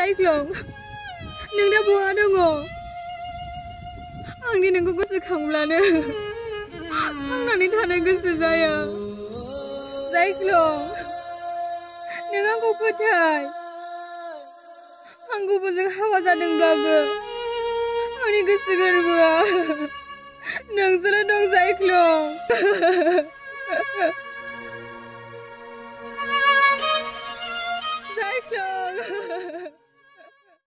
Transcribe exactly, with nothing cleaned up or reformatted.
जायख्लं नों दा बहा दङ आंनि नोंखौ गोसोखांब्लानो थांनानै थानो गोसो जाया जायख्लं नों आंखौ फोथाय आं गुबुनजों हाबा जादोंब्लाबो आंनि गोसो गोरबोआ नोंसोरो दं जायख्लं